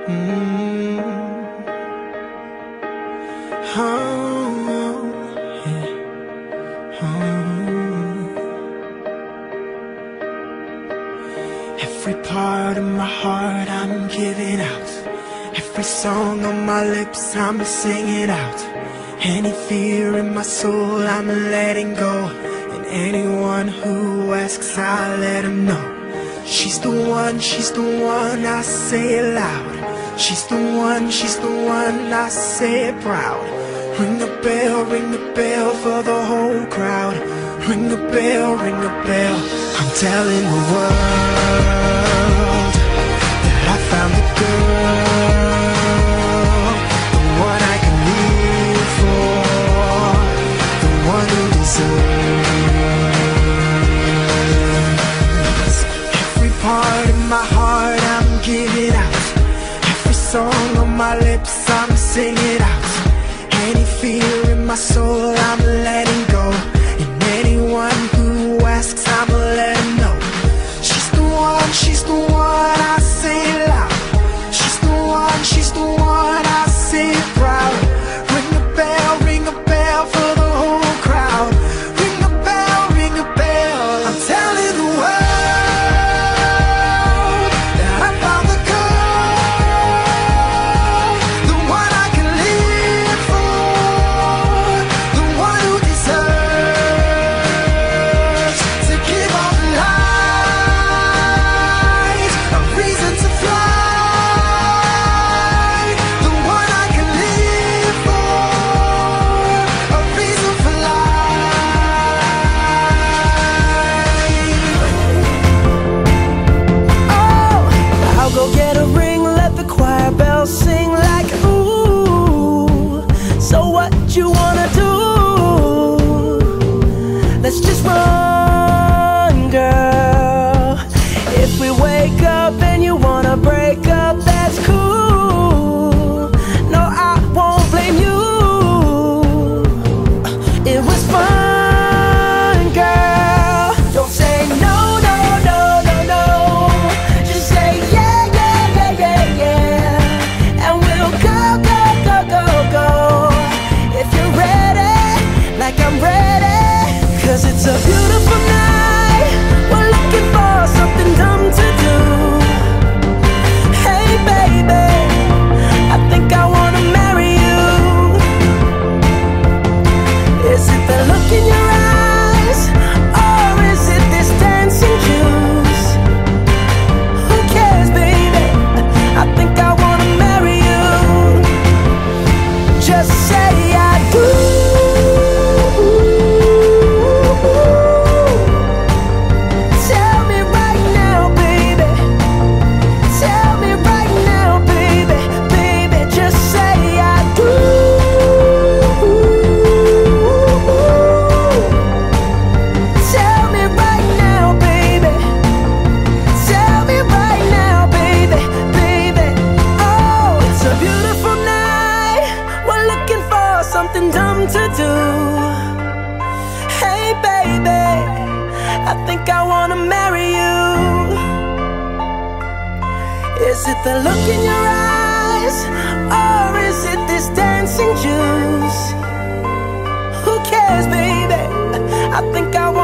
Mm. Oh, yeah. Oh. Every part of my heart I'm giving out. Every song on my lips I'm singing out. Any fear in my soul I'm letting go. And anyone who asks I'll let them know. She's the one, I say it loud. She's the one, I say it proud. Ring the bell for the whole crowd. Ring the bell, I'm telling the world that I found the girl, the one I can live for, the one who deserves. Every part of my heart I'm giving out. Every song on my lips I'm singing out. Any fear in my soul I'm letting go. And anyone who asks I'ma let them know. She's the one, I say it loud. She's the one, I say it proud. Ring the bell for the whole crowd. Ring the bell, I'm telling the world that I found the girl, the one I can live for, the one who deserves to give all the light a reason to fly, the one I can live for, a reason for life. Oh, I'll go get a ring, let the choir bells sing like ooh. So what you wanna do? Let's just run, girl. If we wake up and you wanna break up, that's cool. No, I won't blame you. It was fun, girl. Don't say no, no, no, no, no. Just say yeah, yeah, yeah, yeah, yeah. And we'll go, go, go, go, go. If you're ready, like I'm ready. 'Cause it's a beautiful night. We're looking for something dumb to do. Hey baby, I think I wanna marry you. Is it the look in your eyes, or is it this dancing juice? Who cares, baby? I think I wanna marry you. Just say I do. Tell me right now, baby. Tell me right now, baby. Baby, just say I do. Tell me right now, baby. Tell me right now, baby. Baby, oh, it's a beautiful night. We're looking for something dumb to do. Hey baby, I think I wanna marry you. Is it the look in your eyes, or is it this dancing juice? Who cares, baby? I think I wanna